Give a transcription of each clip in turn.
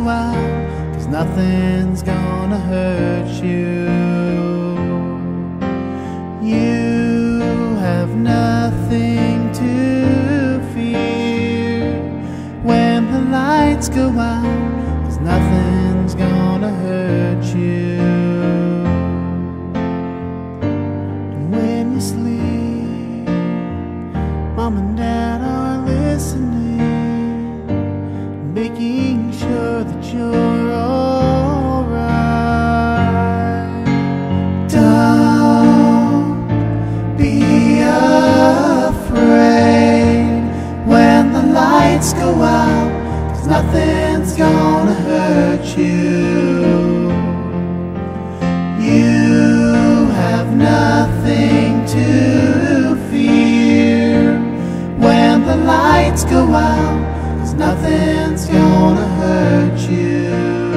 go out, 'cause nothing's gonna hurt you. You have nothing to fear when the lights go out, 'cause nothing's gonna hurt you. And when you sleep, Mom and Dad are listening, making sure that you're alright. Don't be afraid when the lights go out, 'cause nothing's gonna hurt you. You have nothing to fear when the lights go out, 'cause nothing's gonna hurt you.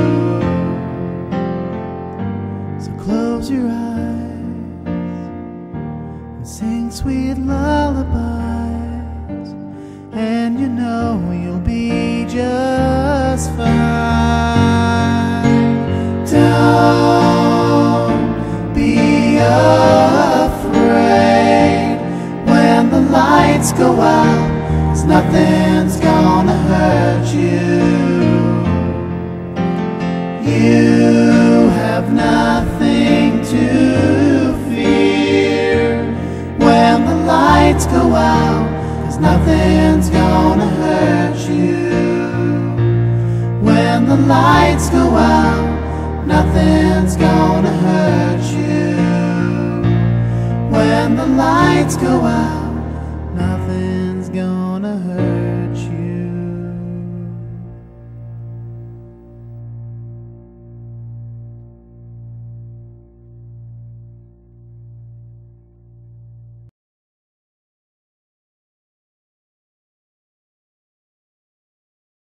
So close your eyes and sing sweet lullabies, and you know you'll be just fine. Don't be afraid when the lights go out, 'cause nothing's gonna hurt you. You have nothing to fear when the lights go out, 'cause nothing's gonna hurt you. When the lights go out, nothing's gonna hurt you. When the lights go out,